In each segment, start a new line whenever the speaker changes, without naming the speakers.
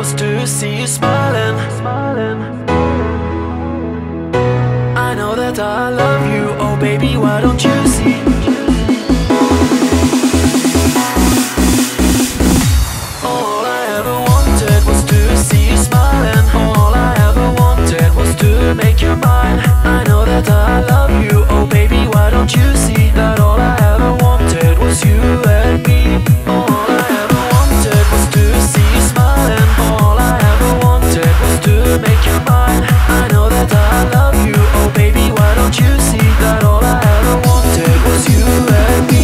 was to see you smiling. I know that I love you, oh baby, why don't you see? All I ever wanted was to see you smiling. All I ever wanted was to make you mine. I know that I love you, oh baby, why don't you see that all I ever wanted was you and me. All I ever wanted was to see you smiling. All I ever wanted was to make you mine. I know that I love you, oh baby, why don't you see that all I ever wanted was you and me.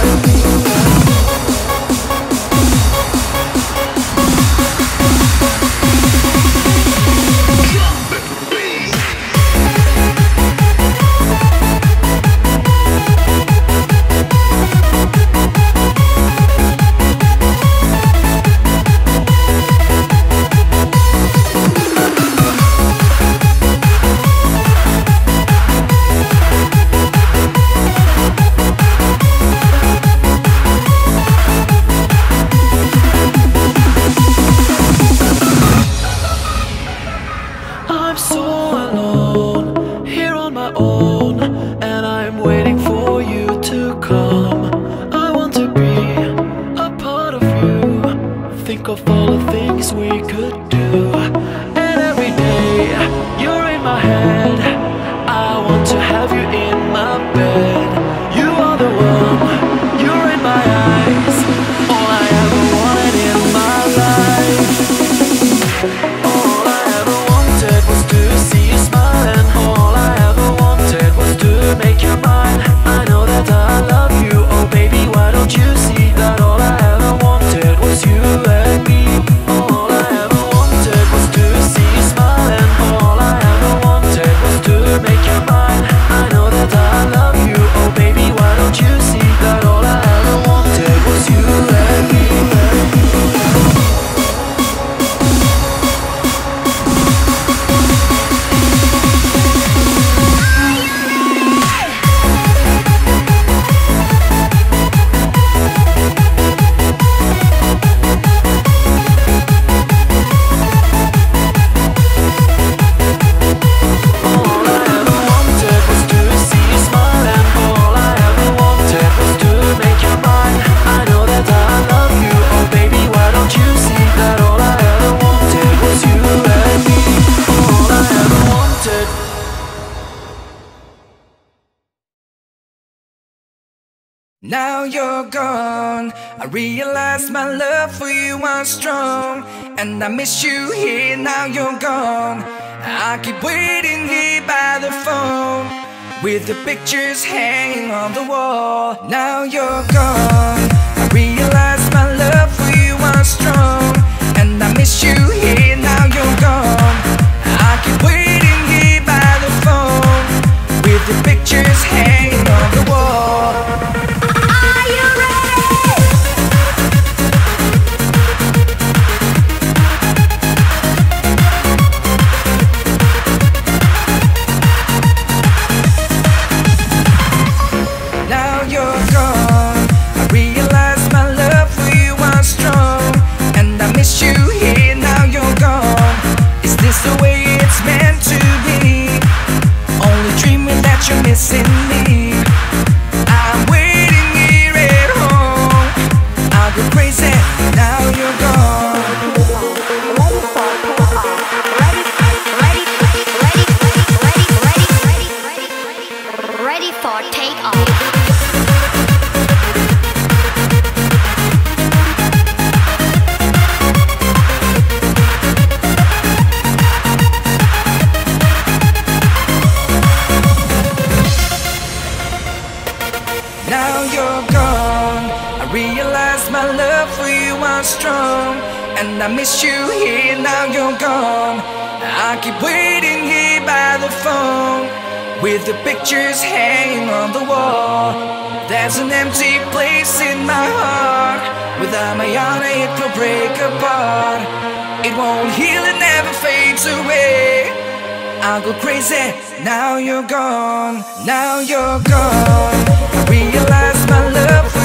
I'm so alone, here on my own, and I'm waiting for you to come. I want to be a part of you, think of all the things we could do. And every day, you're in my head, I want to have you in my bed. You are the one, you're in my eyes, all I ever wanted in my life. All I ever wanted was to see you smiling. All I ever wanted was to make you mine. I know that I love you, oh baby, why don't you see that all I ever wanted was you and me. All I ever wanted was to see you smiling. All I ever wanted was to make you mine. I know that I love you, oh baby, why don't you see that all I ever wanted was you and me.
Now you're gone, I realize my love for you was strong, and I miss you here, now you're gone. I keep waiting here by the phone, with the pictures hanging on the wall. Now you're gone, I realize my love for you was strong, and I miss you here, now you're gone. I keep waiting here by the phone, with the pictures hanging on the wall. Missing me, I'm waiting here at home. I'll go crazy, now you're gone.
Ready for takeoff.
Now you're gone, I realize my love for you was strong, and I miss you here, now you're gone. I keep waiting here by the phone, with the pictures hanging on the wall. There's an empty place in my heart, without my Hanna it will break apart. It won't heal, it never fades away. I'll go crazy, now you're gone, now you're gone. I realize my love